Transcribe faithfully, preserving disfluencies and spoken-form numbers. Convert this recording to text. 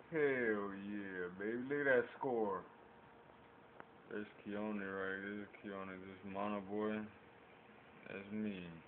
Hell yeah, baby. Look at that score. There's Keone right there. Keone, this Mono boy. That's me.